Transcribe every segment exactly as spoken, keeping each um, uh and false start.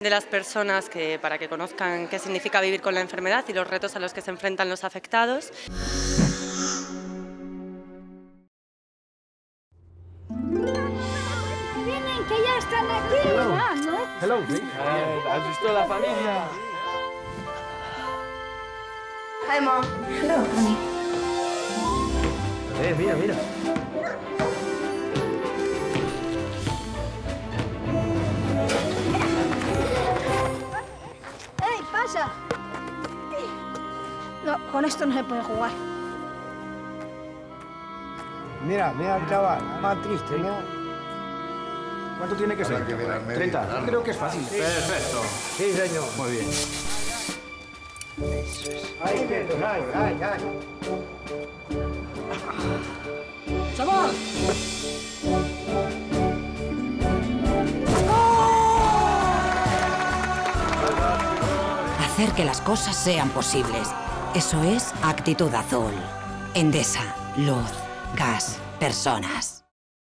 de las personas que, para que conozcan qué significa vivir con la enfermedad y los retos a los que se enfrentan los afectados. Vienen, que ya están aquí. Hello. Ah, ¿no? Hello. Eh, ¿Has visto la familia? Hi, Mom. Hello, honey. Eh, mira, mira. ¡Ey, pasa! No, con esto no se puede jugar. Mira, mira al chaval, más triste, ¿no? ¿Cuánto tiene que ser? Habrá que ver al médico, treinta. claro. Creo que es fácil. Perfecto. Sí, señor. Muy bien. Ay, quietos, ay, ay, ay. ¡Chaval! Hacer que las cosas sean posibles. Eso es Actitud Azul. Endesa, luz, gas, personas.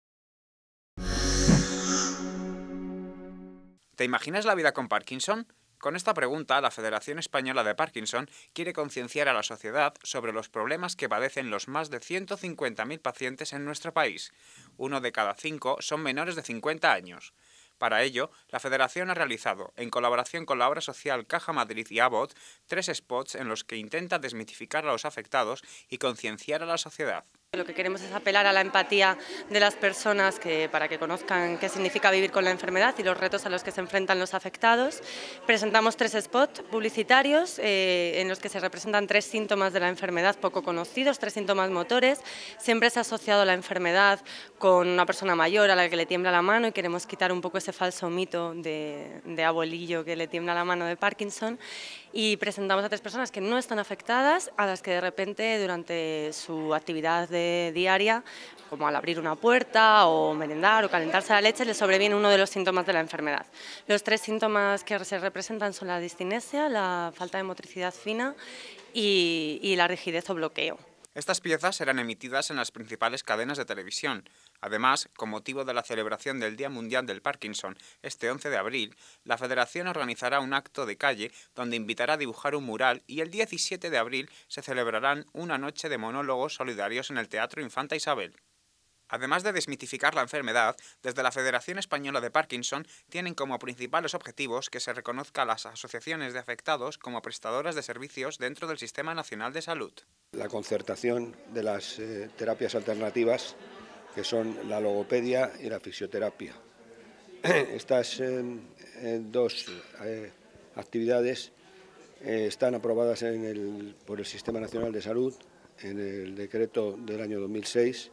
¿Te imaginas la vida con Parkinson? Con esta pregunta, la Federación Española de Parkinson quiere concienciar a la sociedad sobre los problemas que padecen los más de ciento cincuenta mil pacientes en nuestro país. Uno de cada cinco son menores de cincuenta años. Para ello, la Federación ha realizado, en colaboración con la obra social Caja Madrid y Abbott, tres spots en los que intenta desmitificar a los afectados y concienciar a la sociedad. Lo que queremos es apelar a la empatía de las personas que, para que conozcan qué significa vivir con la enfermedad y los retos a los que se enfrentan los afectados. Presentamos tres spots publicitarios eh, en los que se representan tres síntomas de la enfermedad poco conocidos, tres síntomas motores. Siempre se ha asociado la enfermedad con una persona mayor a la que le tiembla la mano y queremos quitar un poco ese falso mito de, de abuelillo que le tiembla la mano de Parkinson. Y presentamos a tres personas que no están afectadas, a las que de repente durante su actividad de diaria, como al abrir una puerta o merendar o calentarse la leche, les sobreviene uno de los síntomas de la enfermedad. Los tres síntomas que se representan son la distinesia, la falta de motricidad fina y, y la rigidez o bloqueo. Estas piezas serán emitidas en las principales cadenas de televisión. Además, con motivo de la celebración del Día Mundial del Parkinson, este once de abril, la Federación organizará un acto de calle donde invitará a dibujar un mural y el diecisiete de abril se celebrarán una noche de monólogos solidarios en el Teatro Infanta Isabel. Además de desmitificar la enfermedad, desde la Federación Española de Parkinson tienen como principales objetivos que se reconozca a las asociaciones de afectados como prestadoras de servicios dentro del Sistema Nacional de Salud. La concertación de las eh, terapias alternativas, que son la logopedia y la fisioterapia. Estas eh, eh, dos eh, actividades eh, están aprobadas en el, por el Sistema Nacional de Salud en el decreto del año dos mil seis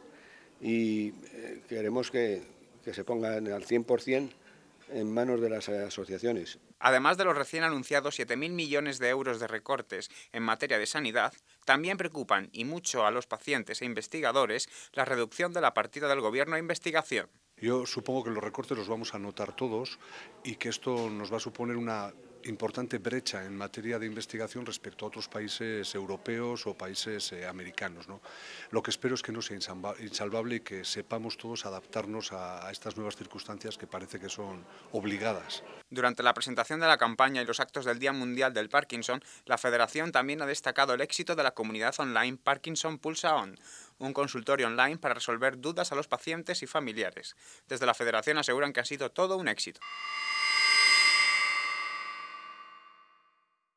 y eh, queremos que, que se pongan al cien por cien en manos de las asociaciones. Además de los recién anunciados siete mil millones de euros de recortes en materia de sanidad, también preocupan, y mucho a los pacientes e investigadores, la reducción de la partida del Gobierno a investigación. Yo supongo que los recortes los vamos a notar todos y que esto nos va a suponer una importante brecha en materia de investigación respecto a otros países europeos o países eh, americanos, ¿no? Lo que espero es que no sea insalvable y que sepamos todos adaptarnos a, a estas nuevas circunstancias que parece que son obligadas. Durante la presentación de la campaña y los actos del Día Mundial del Parkinson, la Federación también ha destacado el éxito de la comunidad online Parkinson Pulsa On, un consultorio online para resolver dudas a los pacientes y familiares. Desde la Federación aseguran que ha sido todo un éxito.